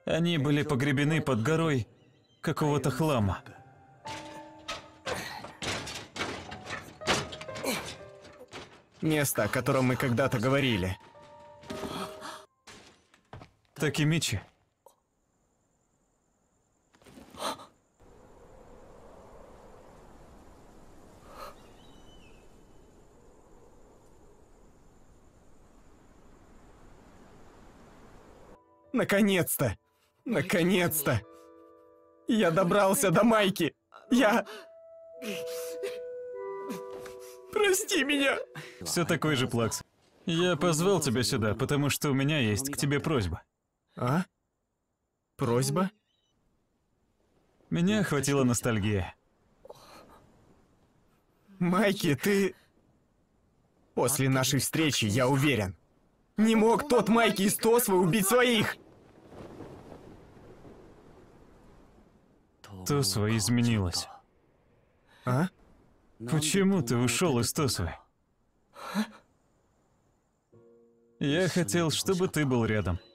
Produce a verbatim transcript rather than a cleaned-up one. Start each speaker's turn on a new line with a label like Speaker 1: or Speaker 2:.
Speaker 1: Они были погребены под горой какого-то хлама.
Speaker 2: Место, о котором мы когда-то говорили.
Speaker 1: Такемичи.
Speaker 2: Наконец-то! Наконец-то! Я добрался до Майки! Я... Прости меня!
Speaker 1: Все такой же, Плакс. Я позвал тебя сюда, потому что у меня есть к тебе просьба.
Speaker 2: А? Просьба?
Speaker 1: Меня охватила ностальгия.
Speaker 2: Майки, ты... После нашей встречи, я уверен, не мог тот Майки из Тосвы убить своих!
Speaker 1: Тосва изменилась.
Speaker 2: А?
Speaker 1: Почему ты ушел из Тосвы? Я хотел, чтобы ты был рядом.